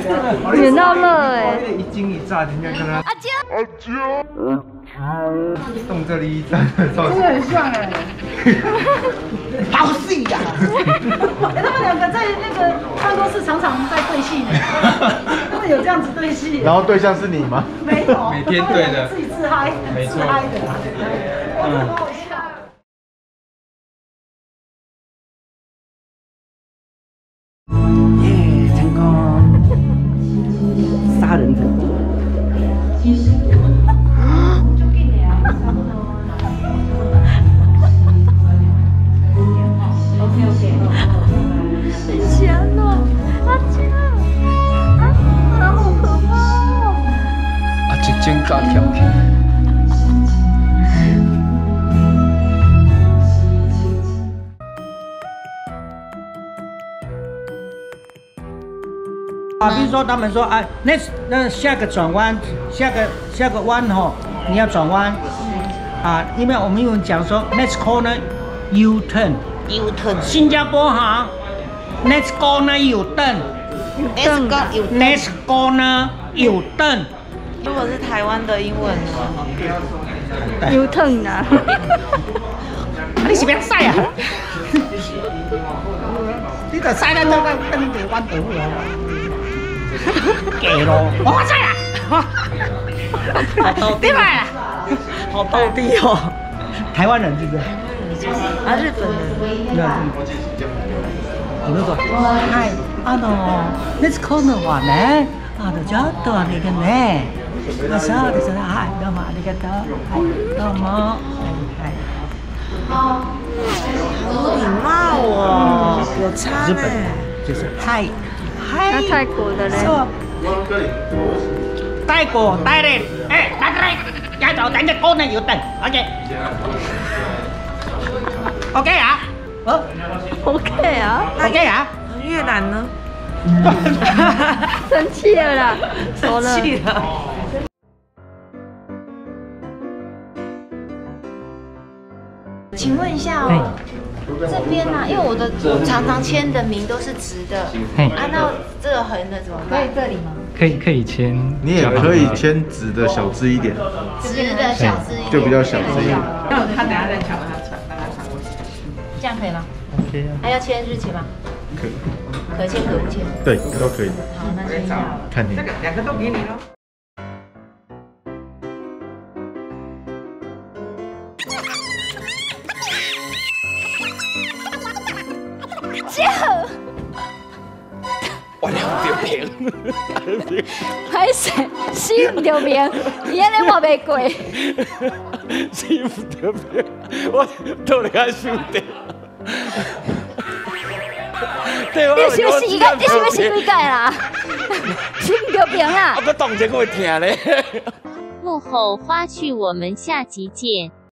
远到热哎！ 一惊一乍，今天跟他阿娇， 动这里一战的时候， 真的很像哎， 好戏呀！ 他们两个在那个办公室常常在对戏呢，他们有这样子对戏。 然后对象是你吗？ 没有， 每天对的， 自己自嗨， 没错， 自嗨的，很好笑。 成功，杀人成功。 很强哦，阿娇，好可怕哦！ 啊，这真搞跳起。 啊，比如说他们说啊，那下个转弯，下个弯吼，你要转弯啊，因为我们英文讲说 next corner U turn，U turn， 新加坡哈 next corner U turn，next corner U turn。 如果是台湾的英文呢 ，U turn 啊！ 你是要晒啊？你就晒咱等地弯道啊！ 给咯，我发财啦！对吧？好到地哦，台湾人是不是？ 啊，日本人。 我那个，嗨，let's corner はね、ちょっとあれがね、そうですね、はい、どうもありがとう、はい、どうも， 好有礼貌哦，有差呢。 就是嗨。 那泰国的嘞？ 泰国，泰人，哎，来，家走，等只哥呢要等 ，OK，OK 啊 ，OK 啊 ，OK 啊， 越南呢？ 生气了啦， 生气了。 请问一下哦。 这边呢、因为我常常签的名都是直的，啊，那这个横的怎么办？可以这里吗？ 可以签， 你也可以签直的小只一点， 直的小只一点， 就比较小只一点。 那他等下再抢，把它传过去。 这样可以吗 OK 啊。 还要签日期吗？ 可以， 可签可不签？ 对，都可以。 好，那签一下。 看你。 这个两个都给你喽。 我两点平， 歹势，死唔着命，伊安尼我袂过。 死唔着平，我到你家输掉。 你是不是几个？你是不是几届啦？死唔着命啦！ 我动一个会疼咧。 幕后花絮，我们下集见。